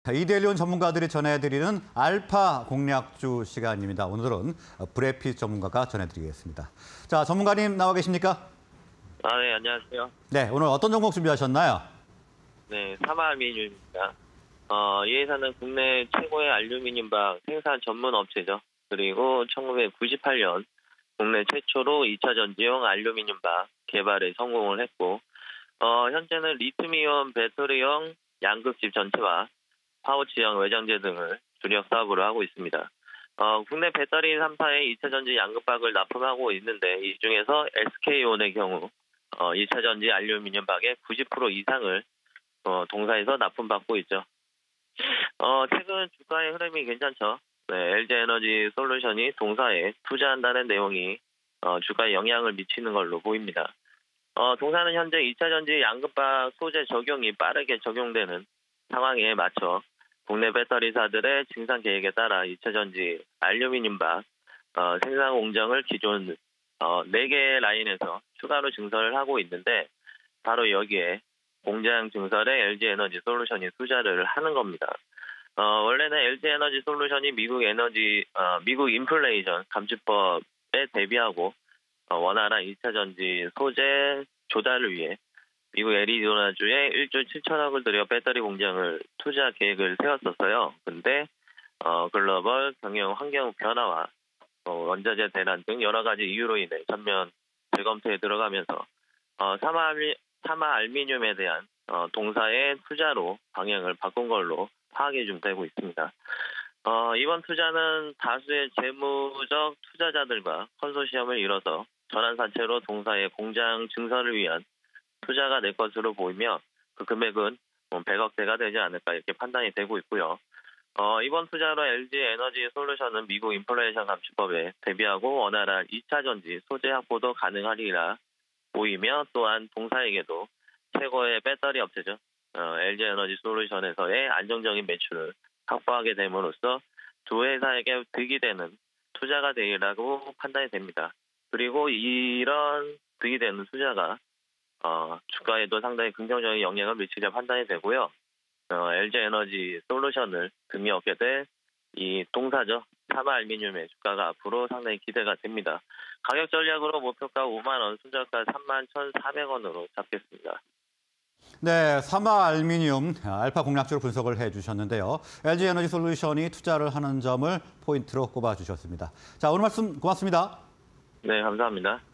이데일리온 전문가들이 전해드리는 알파 공략주 시간입니다. 오늘은 브래핏 전문가가 전해드리겠습니다. 자, 전문가님 나와 계십니까? 네, 안녕하세요. 네, 오늘 어떤 종목 준비하셨나요? 네, 사마알루미늄입니다. 이 회사는 국내 최고의 알루미늄박 생산 전문 업체죠. 그리고 1998년 국내 최초로 2차 전지용 알루미늄박 개발에 성공을 했고, 현재는 리튬이온 배터리용 양극집 전체와 파우치형 외장재 등을 주력 사업으로 하고 있습니다. 국내 배터리 3사의 2차 전지 양극박을 납품하고 있는데, 이 중에서 SK온의 경우 2차 전지 알루미늄 박의 90% 이상을 동사에서 납품받고 있죠. 최근 주가의 흐름이 괜찮죠. 네, LG에너지 솔루션이 동사에 투자한다는 내용이 주가에 영향을 미치는 걸로 보입니다. 동사는 현재 2차 전지 양극박 소재 적용이 빠르게 적용되는 상황에 맞춰 국내 배터리사들의 증산 계획에 따라 2차 전지 알루미늄박 생산 공정을 기존 4개의 라인에서 추가로 증설을 하고 있는데, 바로 여기에 공장 증설에 LG에너지 솔루션이 투자를 하는 겁니다. 원래는 LG에너지 솔루션이 미국 인플레이션 감축법에 대비하고 원활한 2차 전지 소재 조달을 위해 미국 애리조나주에 1조 7천억을 들여 배터리 공장을 투자 계획을 세웠었어요. 근데 글로벌 경영 환경 변화와 원자재 대란 등 여러 가지 이유로 인해 전면 재검토에 들어가면서 사마알루미늄에 대한 동사의 투자로 방향을 바꾼 걸로 파악이 좀 되고 있습니다. 이번 투자는 다수의 재무적 투자자들과 컨소시엄을 이뤄서 전환사채로 동사의 공장 증설을 위한 투자가 될 것으로 보이며, 그 금액은 100억대가 되지 않을까 이렇게 판단이 되고 있고요. 이번 투자로 LG에너지 솔루션은 미국 인플레이션 감축법에 대비하고 원활한 2차 전지 소재 확보도 가능하리라 보이며, 또한 동사에게도 최고의 배터리 업체죠. LG에너지 솔루션에서의 안정적인 매출을 확보하게 됨으로써 두 회사에게 득이 되는 투자가 되리라고 판단이 됩니다. 그리고 이런 득이 되는 투자가 주가에도 상당히 긍정적인 영향을 미치려 판단이 되고요. LG에너지 솔루션을 등에 업게 될 이 동사죠. 사마알루미늄의 주가가 앞으로 상당히 기대가 됩니다. 가격 전략으로 목표가 5만 원, 손절가 31,400원으로 잡겠습니다. 네, 사마알루미늄 알파 공략주로 분석을 해주셨는데요. LG에너지 솔루션이 투자를 하는 점을 포인트로 꼽아주셨습니다. 자, 오늘 말씀 고맙습니다. 네, 감사합니다.